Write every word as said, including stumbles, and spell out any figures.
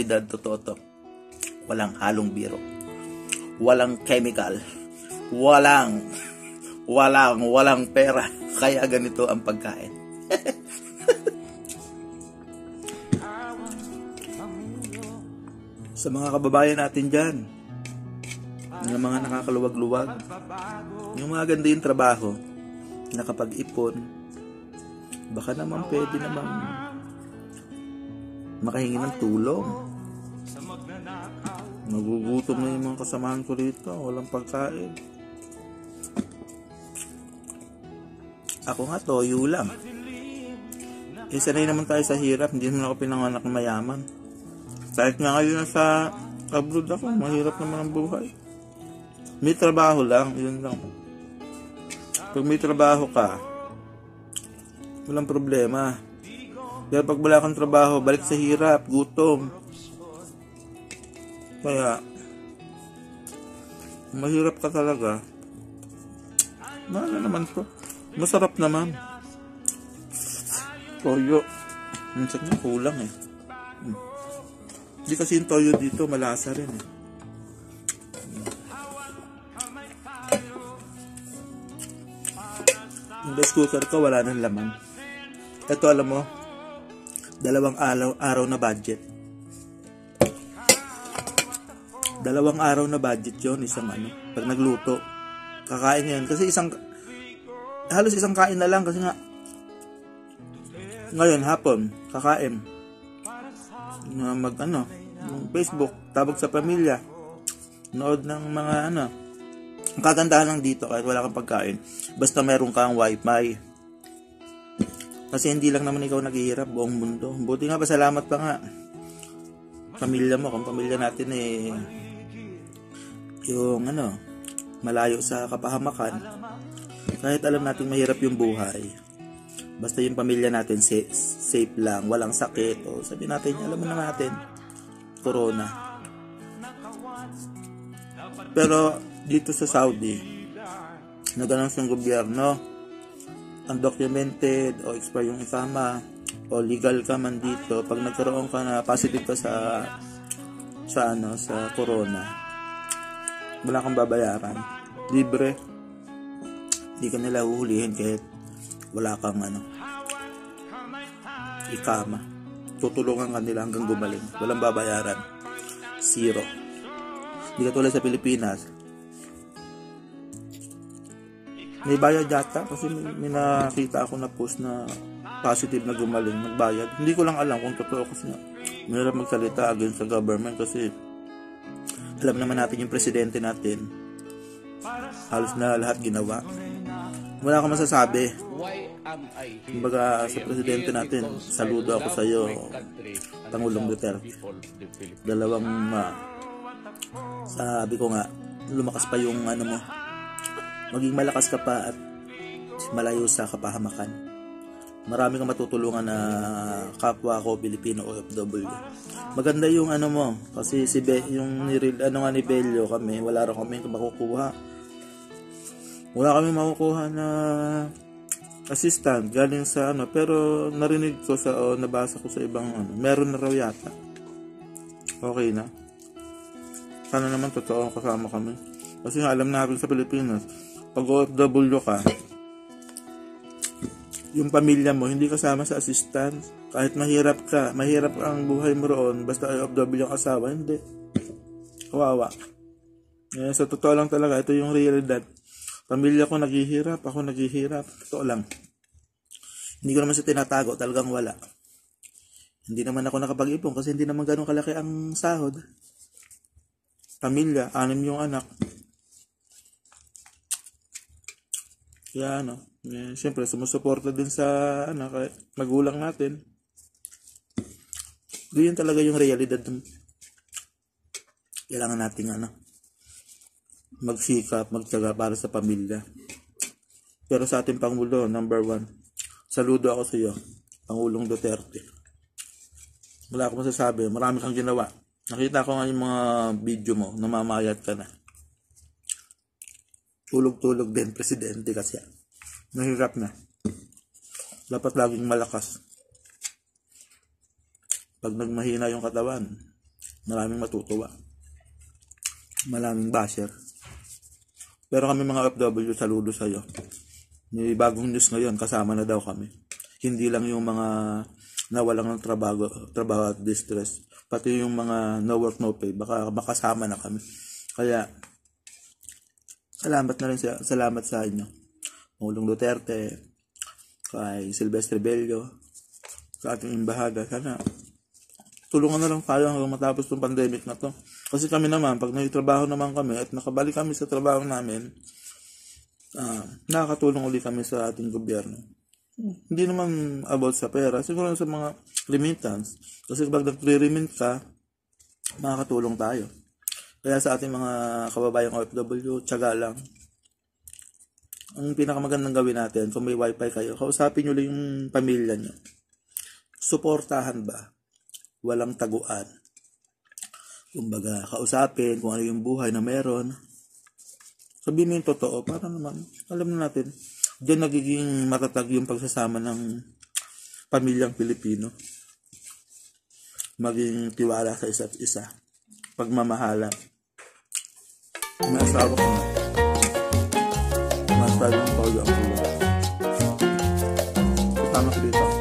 realidad, totoo to. Walang halong biro. Walang chemical. Walang, walang, walang pera. Kaya ganito ang pagkain. Sa mga kababayan natin dyan, yung mga nakakaluwag-luwag, yung mga ganda yung trabaho, nakapag-ipon, baka naman pwede naman makahingi ng tulong. Nagugutom na yung mga kasamahan ko rito, walang pagkain. Ako nga, toyo lang. Eh, sanay naman tayo sa hirap, hindi naman ako pinanganak ng mayaman. Kahit nga ngayon nasa abroad ako, mahirap naman ang buhay. May trabaho lang, yun lang. Pag may trabaho ka, walang problema. Pero pag wala kang trabaho, balik sa hirap, gutom. Kaya, mahirap ka talaga. Ano naman to? Masarap naman. Toyo. Minsan na kulang eh. Hmm. Hindi kasi yung toyo dito, malasa rin eh. Yung rice cooker ko, wala nang laman. Ito, alam mo, dalawang araw, araw na budget. Dalawang araw na budget yon, isang ano, pag nagluto. Kakain yan. Kasi isang, halos isang kain na lang kasi nga, ngayon, hapon, kakain. Na mag, ano, Facebook, tabog sa pamilya, nood ng mga, ano, ang kagandahan lang dito, kahit wala kang pagkain, basta meron kang wifi. Kasi hindi lang naman ikaw naghihirap, buong mundo. Buti nga, pasalamat pa nga. Pamilya mo, kung pamilya natin eh, yung, ano, malayo sa kapahamakan, kahit alam natin mahirap yung buhay, basta yung pamilya natin safe, safe lang, walang sakit, o sabi natin, alam mo na natin, corona. Pero dito sa Saudi, nag-announce ng gobyerno, undocumented o expire yung ikama, o legal ka man dito, pag nagkaroon ka na positive ka sa sa ano, sa corona, wala kang babayaran, libre. Hindi ka nila huhulihin kahit wala kang ano, ikama. Tutulungan ka nila hanggang gumaling. Walang babayaran. Zero. Hindi ka tulad sa Pilipinas. May bayad yata kasi may, may nakita ako na post na positive na gumaling, nagbayad. Hindi ko lang alam kung totoo kasi nga mahirap magsalita against sa government kasi alam naman natin yung presidente natin. Halos na lahat ginawa. Wala akong masasabi. Kumbaga sa presidente natin, saludo ako sa iyo, Pangulong Duterte. Dalawang uh, sabi ko nga, lumakas pa yung ano mo, maging malakas ka pa at malayo sa kapahamakan. Marami kang matutulungan na kapwa ko Pilipino O F W. Maganda yung ano mo, kasi si Be, yung ano nga ni Bello kami, wala rin kami makukuha. Wala kami makukuha na assistant galing sa ano, pero narinig ko sa o nabasa ko sa ibang ano, meron na raw yata. Okay na. Sana naman totoo kasama kami. Kasi nga alam natin sa Pilipinas, pag O F W ka, yung pamilya mo hindi kasama sa assistant, kahit mahirap ka, mahirap ang buhay mo roon, basta O F W yung asawa, hindi. Kawawa. Eh, sa totoo lang talaga, ito yung realidad. Pamilya ko naghihirap, ako naghihirap. Totoo lang. Hindi ko naman sa tinatago, talagang wala. Hindi naman ako nakapag-ipon kasi hindi naman ganun kalaki ang sahod. Pamilya, anim yung anak. Kaya ano, eh, siyempre sumusuporta din sa ano, magulang natin. Yun talaga yung realidad. Kailangan nating ano, magsikap, magtyaga para sa pamilya. Pero sa ating Pangulo, number one, saludo ako sa iyo, Pangulong Duterte. Wala akong masasabi, marami kang ginawa. Nakita ko nga yung mga video mo, namamayat ka na. Tulog-tulog din, presidente kasi. Nahirap na. Dapat laging malakas. Pag nagmahina yung katawan, Maraming matutuwa. Maraming basher. Pero kami mga O F W, saludo sa'yo. May bagong news ngayon, kasama na daw kami. Hindi lang yung mga nawalang ng trabaho, trabaho at distress. Pati yung mga no work, no pay. Baka makasama na kami. Kaya, salamat na rin sa, salamat sa inyo. Pangulong Duterte, kay Silvestre Bello, sa ating imbahaga. Sana, tulungan na lang tayo hanggang matapos itong pandemic na to. Kasi kami naman, pag nagtrabaho naman kami at nakabalik kami sa trabaho namin, uh, nakakatulong ulit kami sa ating gobyerno. Hindi naman about sa pera, siguro sa mga remittance. Kasi pag nagre-remit ka, makakatulong tayo. Kaya sa ating mga kababayang O F W, tiyaga lang. Ang pinakamagandang gawin natin, kung may wifi kayo, kausapin nyo lang yung pamilya nyo. Suportahan ba? Walang taguan. Kumbaga, kausapin kung ano yung buhay na meron. Sabihin mo yung totoo, para naman, alam na natin, diyan nagiging matatag yung pagsasama ng pamilyang Pilipino. Maging tiwala sa isa't isa. Pagmamahala. May asawa ko na. Mas tayo ang pag-ang tulong. Kasama ko dito.